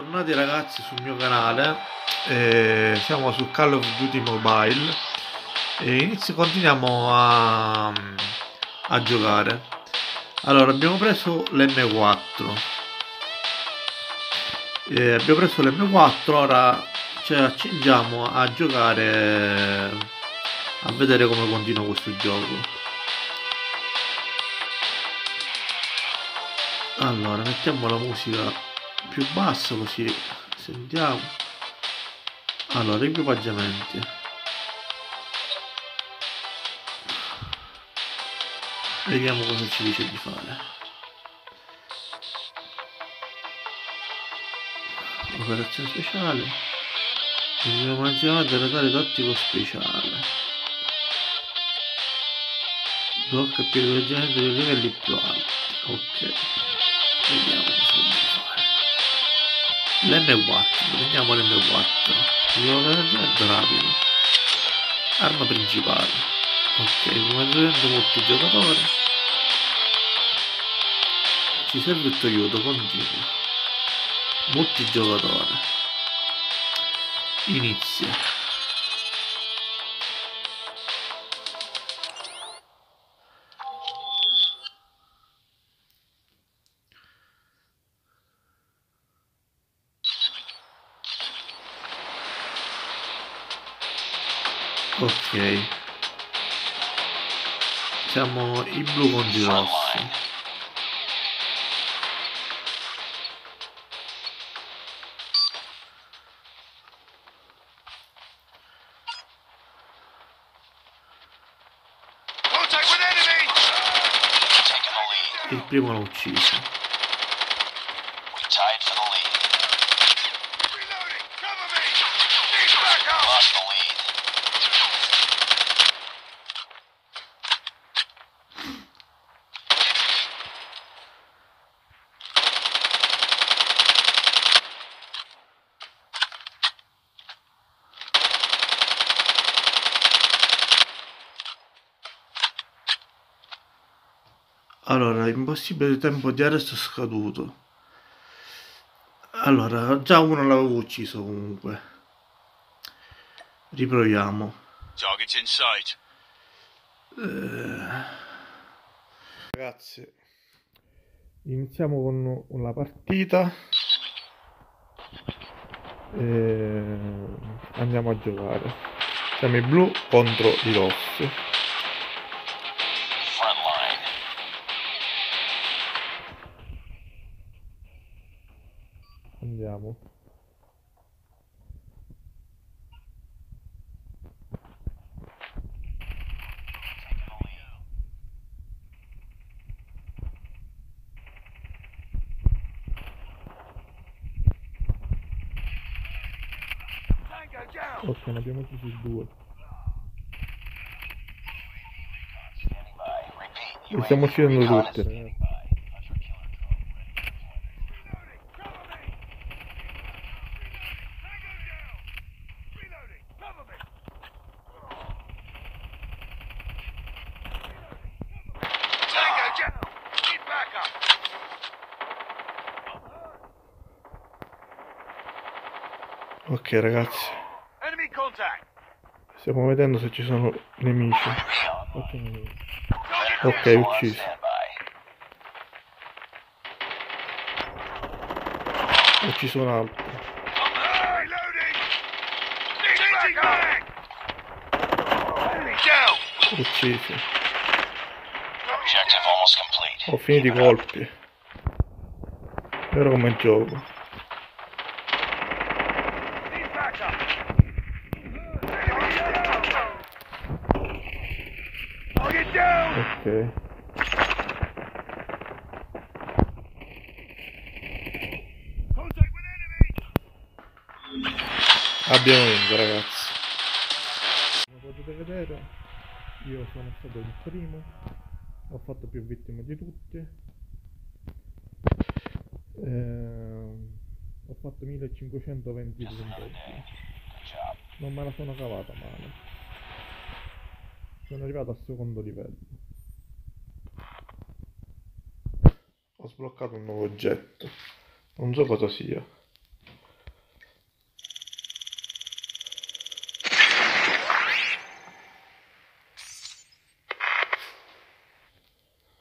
Bentornati ragazzi sul mio canale. Siamo su Call of Duty Mobile e continuiamo a giocare. Allora, abbiamo preso l'M4, ora ci accingiamo a giocare, a vedere come continua questo gioco. Allora, mettiamo la musica più bassa così sentiamo. Allora, equipaggiamenti. Vediamo cosa ci dice di fare. Operazione speciale. Equipaggiamento radar tattico speciale. Blocca più equipaggiamento dei livelli più alti. Ok. Vediamo cosa dobbiamo fare. L'M4, prendiamo l'M4. Equipaggiamento rapido. Arma principale. Ok, equipaggiamento multigiocatore. Ci serve il Toyota continuo. Multigiocatore. Inizia. Ok. Siamo i blu contro i rossi. Il primo l'ha ucciso. Allora, impossibile, tempo di arresto scaduto. Allora, già uno l'avevo ucciso comunque. Riproviamo. Ragazzi, iniziamo con la partita. Andiamo a giocare. Siamo i blu contro i rossi. Andiamo. Ok, ne abbiamo uccisi due. Li stiamo uccidendo tutti, ragazzi. Ok ragazzi, stiamo vedendo se ci sono nemici. Ok, ucciso. Ho ucciso un altro. Ucciso. Ho finito i colpi. Ora come gioco. Ok. Abbiamo vinto ragazzi. Come potete vedere, io sono stato il primo, ho fatto più vittime di tutti, ho fatto 1520 punteggi, non me la sono cavata male, sono arrivato al secondo livello. Ho sbloccato un nuovo oggetto, non so cosa sia.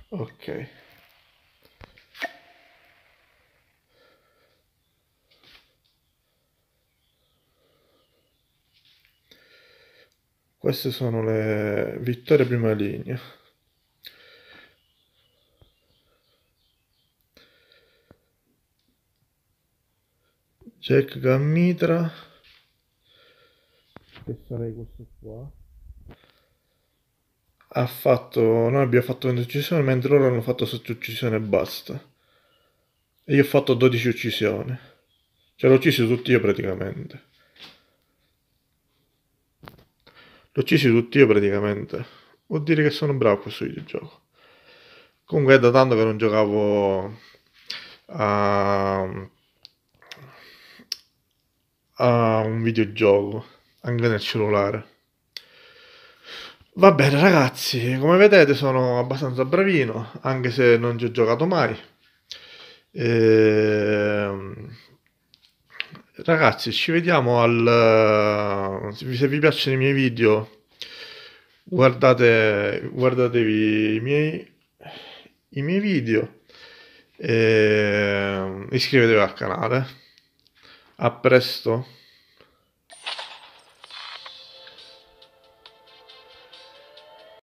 Ok. Queste sono le vittorie prima linea. Jack Gammitra, che sarei questo qua. Noi abbiamo fatto 20 uccisioni, mentre loro hanno fatto 7 uccisioni e basta. E io ho fatto 12 uccisioni. Cioè, l'ho uccisi tutti io praticamente. L'ho uccisi tutti io praticamente. Vuol dire che sono bravo a questo videogioco. Comunque è da tanto che non giocavo a, a un videogioco, anche nel cellulare. Va bene ragazzi, come vedete sono abbastanza bravino, anche se non ci ho giocato mai. Ehm, Ragazzi, ci vediamo se vi piacciono i miei video, guardatevi i miei video e iscrivetevi al canale. A presto.